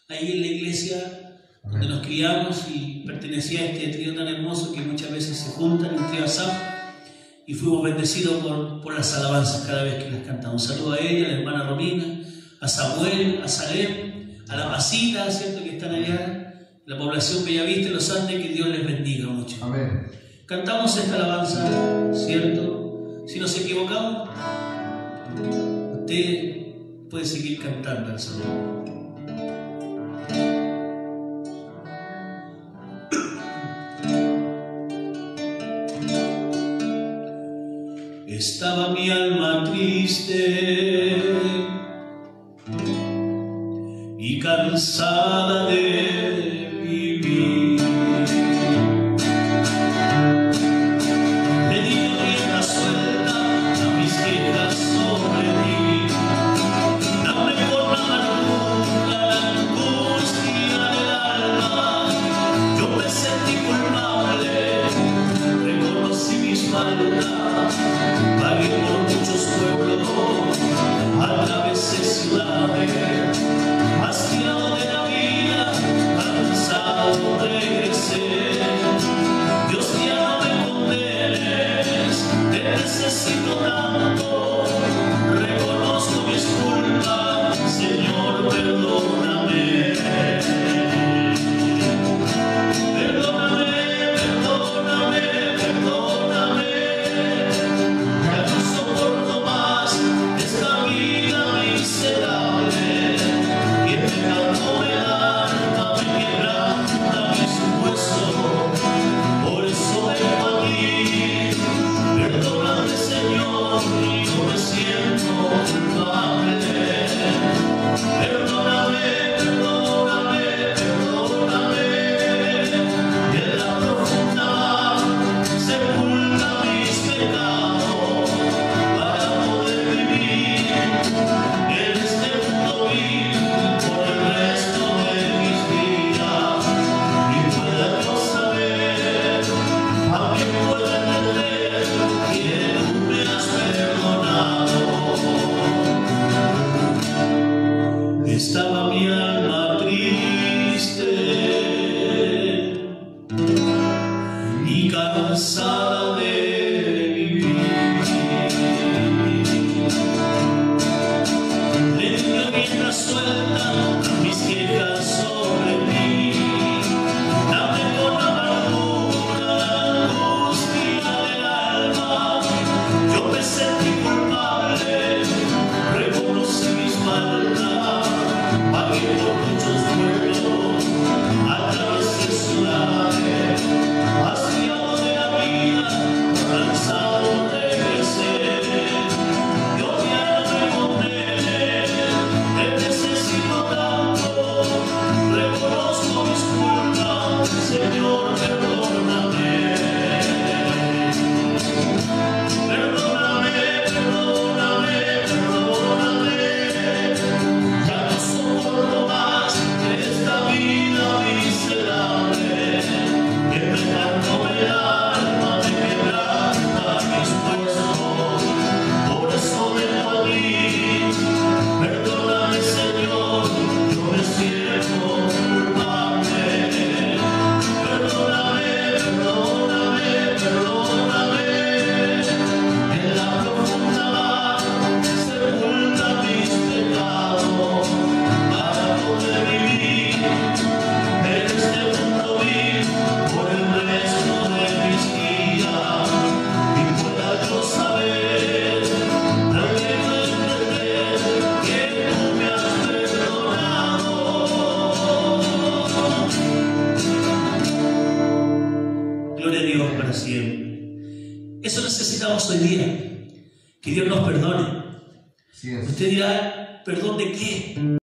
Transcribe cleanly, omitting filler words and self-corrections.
ahí en la iglesia donde nos criamos y pertenecía a este trío tan hermoso que muchas veces se juntan en trío Asaf, y fuimos bendecidos por las alabanzas cada vez que las cantamos. Un saludo a ella, a la hermana Romina, a Samuel, a Salem, a la Masita, ¿cierto?, que están allá, la población Bellavista, los Andes, que Dios les bendiga mucho. Amén. Cantamos esta alabanza, ¿cierto? Si nos equivocamos, usted puede seguir cantando al Señor. Estaba mi alma triste y cansada de vivir. Le di rienda suelta a mis quejas sobre ti. Dame con la amargura, la angustia del alma. Yo me sentí culpable, reconocí mis faltas. Pagué por muchos pueblos, atravesé ciudades, hastiado de la vida, cansado regresé. Dios, ya no me condenes, te necesito tanto, reconozco mis culpas, Señor, perdóname. Estaba mi alma triste y cansada de vivir. Le di rienda suelta a mis quejas sobre ti. Dame con la amargura, la angustia del alma. Yo me sentí culpable, reconocí mis faltas. Pagué por muchos pueblos, atravesé ciudades, hastiado de la vida, cansado regresé. Yo ya no me condenes, te necesito tanto, reconozco mis culpas, Señor, perdóname. Perdóname, perdóname, perdóname. Ya no soporto más esta vida miserable, que me cargó el alma, me quebranta mis huesos. Por eso vengo a ti. Perdóname, Señor, yo me siento culpable. Perdóname, perdóname, perdóname. En la profunda mar sepulta mis pecados para poder vivir en este mundo vil por el resto de mis días, y pueda yo saber, realmente entender que tú me has perdonado. Gloria a Dios para siempre. Eso necesitamos hoy día, que Dios nos perdone. Sí es. Usted dirá, ¿perdón de qué?